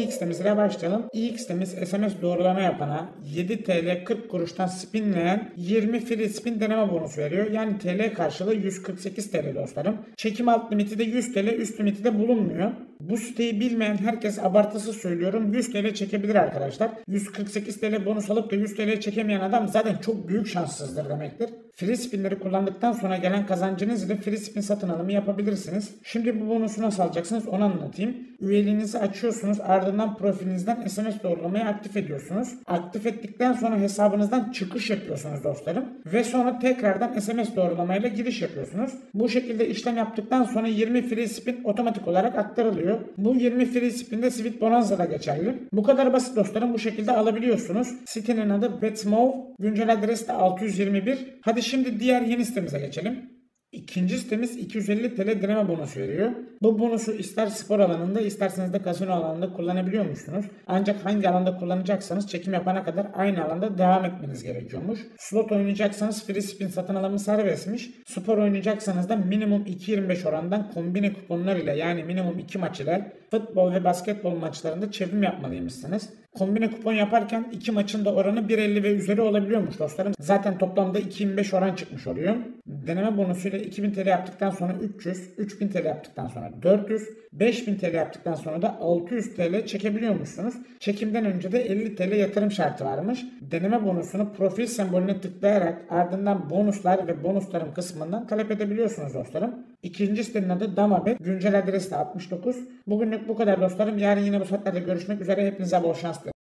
ilk sitemizle başlayalım. İlk sitemiz SMS doğrulama yapana 7 TL 40 kuruştan spinleyen 20 free spin deneme bonusu veriyor. Yani TL karşılığı 148 TL dostlarım. Çekim alt limiti de 100 TL, üst limiti de bulunmuyor. Bu siteyi bilmeyen herkes, abartısız söylüyorum, 100 TL çekebilir arkadaşlar. 148 TL bonus alıp da 100 TL çekemeyen adam zaten çok büyük şanssızdır demektir. Free spinleri kullandıktan sonra gelen kazancınız ile free spin satın alımı yapabilirsiniz. Şimdi bu bonusu nasıl alacaksınız onu anlatayım. Üyeliğinizi açıyorsunuz, ardından profilinizden SMS doğrulamayı aktif ediyorsunuz. Aktif ettikten sonra hesabınızdan çıkış yapıyorsunuz dostlarım. Ve sonra tekrardan SMS doğrulamayla giriş yapıyorsunuz. Bu şekilde işlem yaptıktan sonra 20 free spin otomatik olarak aktarılıyor. Bu 20 free spin de Sweet Bonanza'da geçerli. Bu kadar basit dostlarım, bu şekilde alabiliyorsunuz. Sitenin adı Betmove, güncel adres de 621. Hadi şimdi diğer yeni sitemize geçelim. İkinci sitemiz 250 TL deneme bonusu veriyor. Bu bonusu ister spor alanında isterseniz de kasino alanında kullanabiliyor musunuz? Ancak hangi alanda kullanacaksanız çekim yapana kadar aynı alanda devam etmeniz gerekiyormuş. Slot oynayacaksanız free spin satın alımı serbestmiş. Spor oynayacaksanız da minimum 2.25 orandan kombine kuponlar ile, yani minimum 2 maç ile futbol ve basketbol maçlarında çevrim yapmalıymışsınız. Kombine kupon yaparken 2 maçın da oranı 1.50 ve üzeri olabiliyormuş dostlarım. Zaten toplamda 2.25 oran çıkmış oluyor. Deneme bonusuyla 2.000 TL yaptıktan sonra 300, 3.000 TL yaptıktan sonra 400, 5.000 TL yaptıktan sonra da 600 TL çekebiliyormuşsunuz. Çekimden önce de 50 TL yatırım şartı varmış. Deneme bonusunu profil sembolüne tıklayarak ardından bonuslar ve bonuslarım kısmından talep edebiliyorsunuz dostlarım. İkinci sitenin adı Damabet, güncel adresi de 69. Bugünlük bu kadar dostlarım. Yarın yine bu saatlerde görüşmek üzere. Hepinize bol şans dilerim.